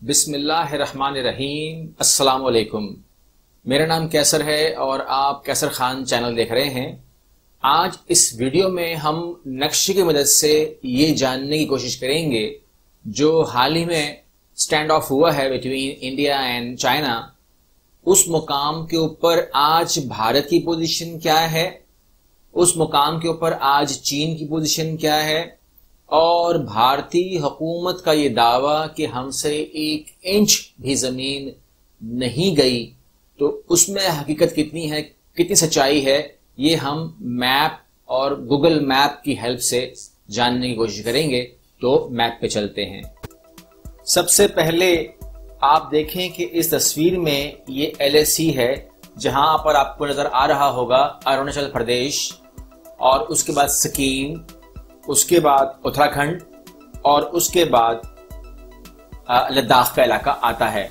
बिस्मिल्लाहिर्रहमानिर्रहीम। अस्सलाम वालेकुम। मेरा नाम कैसर है और आप कैसर खान चैनल देख रहे हैं। आज इस वीडियो में हम नक्शे की मदद से ये जानने की कोशिश करेंगे जो हाल ही में स्टैंड ऑफ हुआ है बिटवीन इंडिया एंड चाइना, उस मुकाम के ऊपर आज भारत की पोजीशन क्या है, उस मुकाम के ऊपर आज चीन की पोजीशन क्या है और भारतीय हुकूमत का ये दावा कि हमसे 1 इंच भी जमीन नहीं गई, तो उसमें हकीकत कितनी है, कितनी सच्चाई है, ये हम मैप और गूगल मैप की हेल्प से जानने की कोशिश करेंगे। तो मैप पे चलते हैं। सबसे पहले आप देखें कि इस तस्वीर में ये LAC है, जहां पर आपको नजर आ रहा होगा अरुणाचल प्रदेश, और उसके बाद सिक्किम, उसके बाद उत्तराखंड और उसके बाद लद्दाख का इलाका आता है।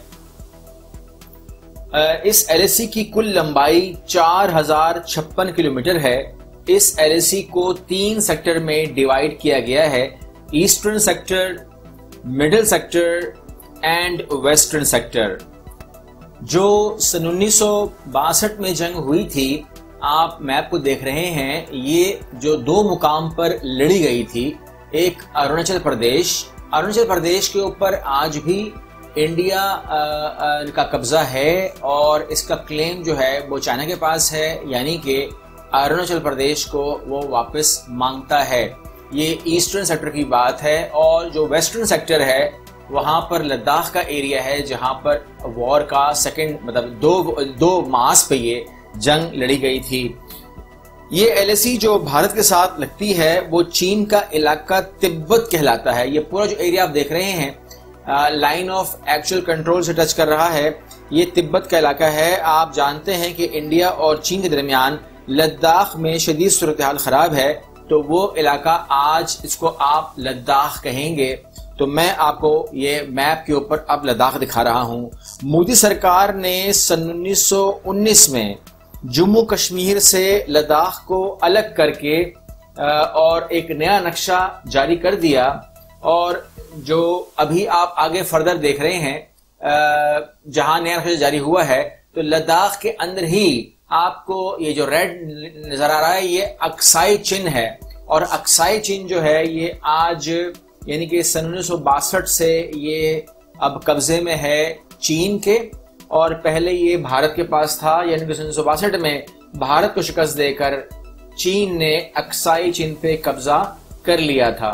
इस LAC की कुल लंबाई 4056 किलोमीटर है। इस LAC को 3 सेक्टर में डिवाइड किया गया है, eastern sector, middle sector and western sector. जो सन 1962 में जंग हुई थी, आप मैप को देख रहे हैं, ये जो 2 मुकाम पर लड़ी गई थी, एक अरुणाचल प्रदेश के ऊपर आज भी इंडिया का कब्जा है और इसका क्लेम जो है वो चाइना के पास है, यानी कि अरुणाचल प्रदेश को वो वापस मांगता है। ये ईस्टर्न सेक्टर की बात है। और जो वेस्टर्न सेक्टर है वहां पर लद्दाख का एरिया है, जहां पर वॉर का सेकंड मतलब दो मास पे ये जंग लड़ी गई थी। ये LAC जो भारत के साथ लगती है वो चीन का इलाका तिब्बत कहलाता है। ये पूरा जो एरिया आप देख रहे हैं लाइन ऑफ एक्चुअल कंट्रोल से टच कर रहा है, ये तिब्बत का इलाका है। आप जानते हैं कि इंडिया और चीन के दरमियान लद्दाख में शदीद सूरत हाल खराब है, तो वो इलाका आज इसको आप लद्दाख कहेंगे। तो मैं आपको ये मैप के ऊपर अब लद्दाख दिखा रहा हूँ। मोदी सरकार ने सन 1919 में जम्मू कश्मीर से लद्दाख को अलग करके और एक नया नक्शा जारी कर दिया। और जो अभी आप आगे फर्दर देख रहे हैं, जहां नया नक्शा जारी हुआ है, तो लद्दाख के अंदर ही आपको ये जो रेड नजर आ रहा है, ये अक्साई चिन्ह है। और अक्साई चिन्ह जो है ये आज यानी कि सन 1962 से ये अब कब्जे में है चीन के, और पहले ये भारत के पास था, यानी कि 1962 में भारत को शिकस्त देकर चीन ने अक्साई चिन्ह पे कब्जा कर लिया था।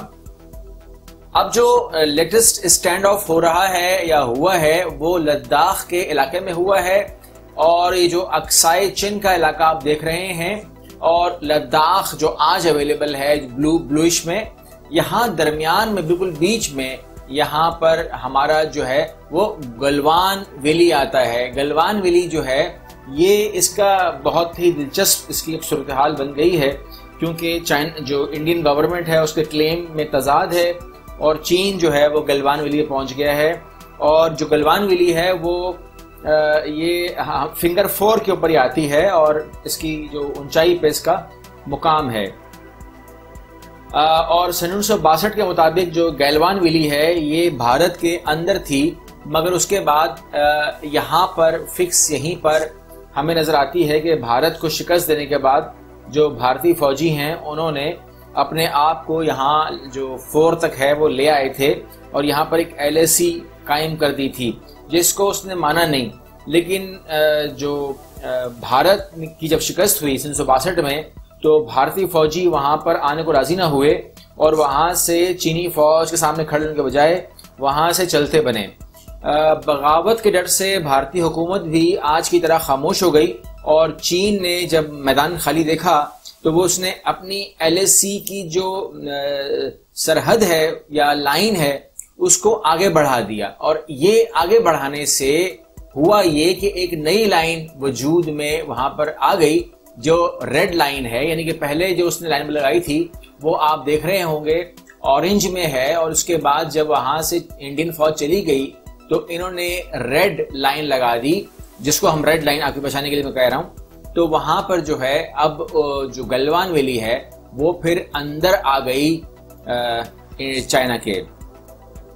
अब जो लेटेस्ट स्टैंड ऑफ हो रहा है या हुआ है वो लद्दाख के इलाके में हुआ है, और ये जो अक्साई चिन्ह का इलाका आप देख रहे हैं और लद्दाख जो आज अवेलेबल है ब्लूइश में, यहाँ दरमियान में बिल्कुल बीच में यहाँ पर हमारा जो है वो गलवान वैली आता है। गलवान वैली जो है ये इसका बहुत ही दिलचस्प इसकी सूरत हाल बन गई है, क्योंकि चाइना जो इंडियन गवर्नमेंट है उसके क्लेम में तजाद है और चीन जो है वो गलवान वैली पहुंच गया है। और जो गलवान वैली है वो ये फिंगर 4 के ऊपर ही आती है और इसकी जो ऊंचाई पे इसका मुकाम है। और सन 1962 के मुताबिक जो गलवान वैली है ये भारत के अंदर थी, मगर उसके बाद यहाँ पर फिक्स यहीं पर हमें नजर आती है कि भारत को शिकस्त देने के बाद जो भारतीय फौजी हैं उन्होंने अपने आप को यहाँ जो 4 तक है वो ले आए थे और यहाँ पर एक LAC कायम कर दी थी, जिसको उसने माना नहीं। लेकिन जो भारत की जब शिकस्त हुई 1962 में, तो भारतीय फौजी वहां पर आने को राजी ना हुए और वहां से चीनी फौज के सामने खड़े होने के बजाय वहां से चलते बने। बगावत के डर से भारतीय हुकूमत भी आज की तरह खामोश हो गई और चीन ने जब मैदान खाली देखा तो वो उसने अपनी LAC की जो सरहद है या लाइन है उसको आगे बढ़ा दिया। और ये आगे बढ़ाने से हुआ ये कि एक नई लाइन वजूद में वहां पर आ गई, जो रेड लाइन है, यानी कि पहले जो उसने लाइन लगाई थी वो आप देख रहे होंगे ऑरेंज में है, और उसके बाद जब वहां से इंडियन फौज चली गई तो इन्होंने रेड लाइन लगा दी, जिसको हम रेड लाइन आपको बचाने के लिए मैं कह रहा हूं। तो वहां पर जो है अब जो गलवान वैली है वो फिर अंदर आ गई चाइना के।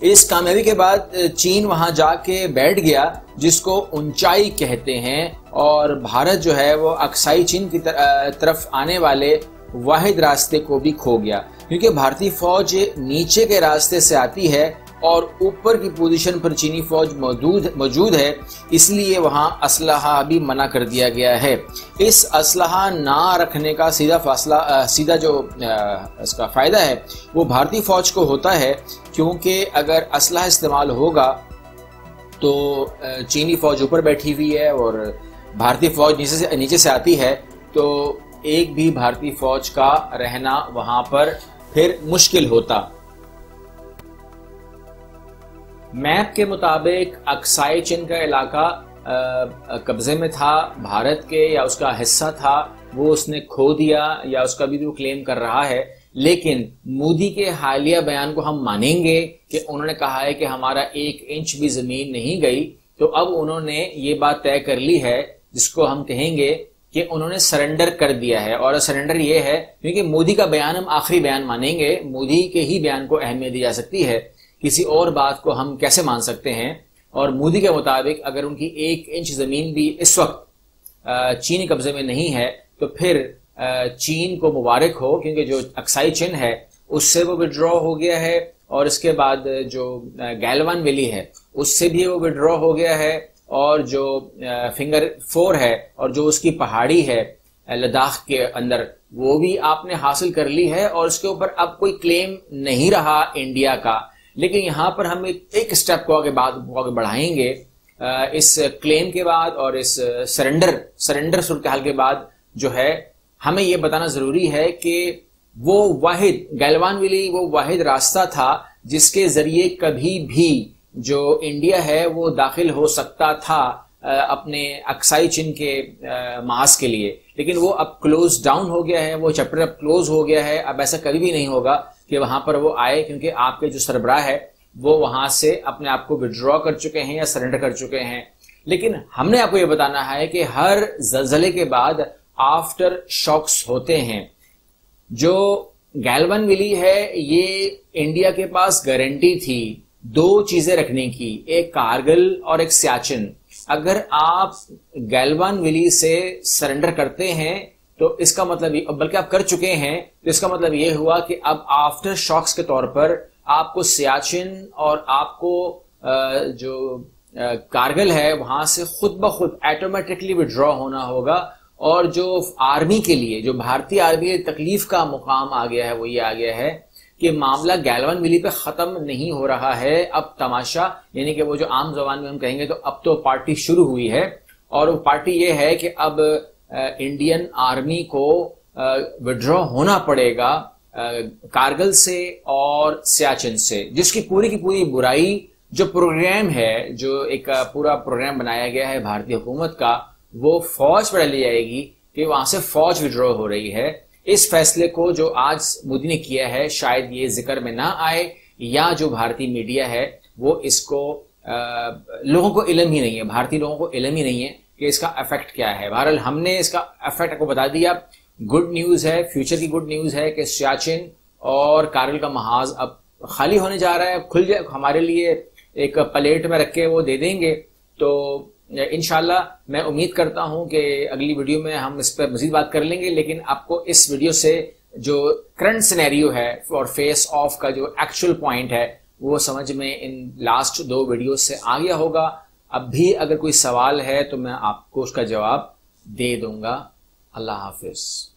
इस कामयाबी के बाद चीन वहां जाके बैठ गया, जिसको ऊंचाई कहते हैं, और भारत जो है वो अक्साई चीन की तरफ आने वाले वाहिद रास्ते को भी खो गया, क्योंकि भारतीय फौज नीचे के रास्ते से आती है और ऊपर की पोजीशन पर चीनी फौज मौजूद है, इसलिए वहां असलहा भी मना कर दिया गया है। इस असलहा ना रखने का सीधा जो इसका फायदा है वो भारतीय फौज को होता है, क्योंकि अगर असलहा इस्तेमाल होगा तो चीनी फौज ऊपर बैठी हुई है और भारतीय फौज नीचे से आती है, तो एक भी भारतीय फौज का रहना वहां पर फिर मुश्किल होता। मैप के मुताबिक अक्साई चीन का इलाका कब्जे में था भारत के, या उसका हिस्सा था, वो उसने खो दिया या उसका भी वो क्लेम कर रहा है। लेकिन मोदी के हालिया बयान को हम मानेंगे कि उन्होंने कहा है कि हमारा 1 इंच भी जमीन नहीं गई, तो अब उन्होंने ये बात तय कर ली है जिसको हम कहेंगे कि उन्होंने सरेंडर कर दिया है। और सरेंडर ये है, क्योंकि मोदी का बयान हम आखिरी बयान मानेंगे, मोदी के ही बयान को अहमियत दी जा सकती है, किसी और बात को हम कैसे मान सकते हैं। और मोदी के मुताबिक अगर उनकी 1 इंच जमीन भी इस वक्त चीनी कब्जे में नहीं है, तो फिर चीन को मुबारक हो, क्योंकि जो अक्साई चीन है उससे वो विड्रॉ हो गया है, और इसके बाद जो गैलवान वैली है उससे भी वो विड्रॉ हो गया है, और जो फिंगर 4 है और जो उसकी पहाड़ी है लद्दाख के अंदर, वो भी आपने हासिल कर ली है, और उसके ऊपर अब कोई क्लेम नहीं रहा इंडिया का। लेकिन यहाँ पर हम एक स्टेप को आगे बढ़ाएंगे इस क्लेम के बाद और इस सरेंडर सूरत हाल के बाद, जो है हमें यह बताना जरूरी है कि वो वाहिद गैलवान वैली वो वाहिद रास्ता था जिसके जरिए कभी भी जो इंडिया है वो दाखिल हो सकता था अपने अक्साई चीन के महाज के लिए। लेकिन वो अब क्लोज डाउन हो गया है, वो चैप्टर अब क्लोज हो गया है। अब ऐसा कभी भी नहीं होगा कि वहां पर वो आए, क्योंकि आपके जो सरबराह है वो वहां से अपने आप को विड्रॉ कर चुके हैं या सरेंडर कर चुके हैं। लेकिन हमने आपको ये बताना है कि हर जलजले के बाद आफ्टर शॉक्स होते हैं। जो गैलवान वैली है ये इंडिया के पास गारंटी थी 2 चीजें रखने की, एक कारगिल और एक सियाचिन। अगर आप गैलवान वैली से सरेंडर करते हैं तो इसका मतलब, बल्कि आप कर चुके हैं, तो इसका मतलब यह हुआ कि अब आफ्टर शॉक्स के तौर पर आपको सियाचिन और आपको जो कारगिल है वहां से खुद ब खुद ऑटोमेटिकली विड्रॉ होना होगा। और जो आर्मी के लिए, जो भारतीय आर्मी के तकलीफ का मुकाम आ गया है, वो ये आ गया है कि मामला गैलवान वैली पे खत्म नहीं हो रहा है, अब तमाशा, यानी कि वो जो आम जबान में हम कहेंगे तो अब तो पार्टी शुरू हुई है। और वो पार्टी ये है कि अब इंडियन आर्मी को विड्रॉ होना पड़ेगा कारगिल से और सियाचिन से, जिसकी पूरी की पूरी बुराई जो प्रोग्राम है, जो एक पूरा प्रोग्राम बनाया गया है भारतीय हुकूमत का, वो फौज पर डाली जाएगी कि वहां से फौज विड्रॉ हो रही है। इस फैसले को जो आज मोदी ने किया है, शायद ये जिक्र में ना आए, या जो भारतीय मीडिया है वो इसको लोगों को इल्म ही नहीं है, भारतीय लोगों को इल्म ही नहीं है कि इसका इफेक्ट क्या है। बहरहाल हमने इसका इफेक्ट आपको बता दिया। गुड न्यूज है, फ्यूचर की गुड न्यूज है कि सियाचिन और कारगिल का महाज अब खाली होने जा रहा है, खुल जाए, हमारे लिए एक प्लेट में रख के वो दे देंगे। तो इंशाल्लाह मैं उम्मीद करता हूं कि अगली वीडियो में हम इस पर मजीद बात कर लेंगे। लेकिन आपको इस वीडियो से जो करंट सिनेरियो है और फेस ऑफ का जो एक्चुअल पॉइंट है वो समझ में इन लास्ट 2 वीडियो से आ गया होगा। अब भी अगर कोई सवाल है तो मैं आपको उसका जवाब दे दूंगा। अल्लाह हाफिज।